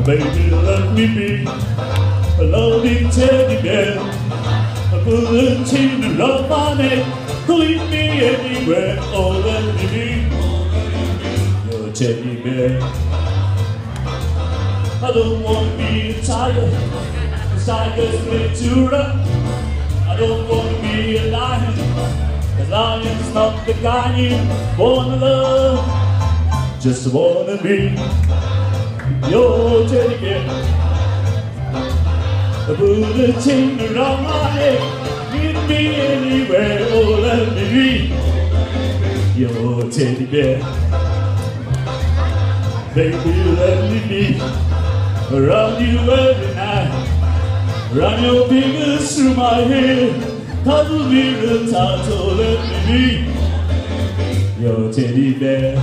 Baby, let me be a loving teddy bear. I put a chain around my neck. Lead me anywhere. Oh, let me be your teddy bear. I don't want to be a tiger, 'cause tigers play too rough. I don't want to be a lion, 'cause lion's not the kind you wanna love. Just wanna be your teddy bear. I put a chain around my neck. Lead me anywhere. Oh, let me be your teddy bear. Baby, let me be around you every night. Run your fingers through my hair. Cuddle me real tight. Oh, let me be your teddy bear.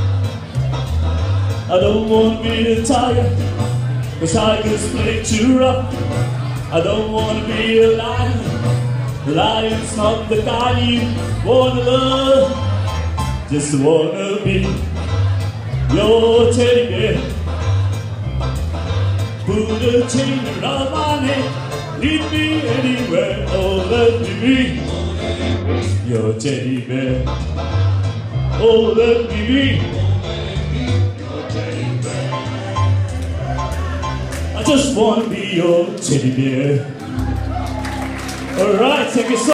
I don't want to be a tiger, 'cause tigers play too rough. I don't want to be a lion. The lion's not the kind you wanna love. Just wanna be your teddy bear. Put a chain around my neck. Lead me anywhere. Oh, let me be your teddy bear. Oh, let me be your teddy bear. I just want to be your teddy bear. All right, thank you so much.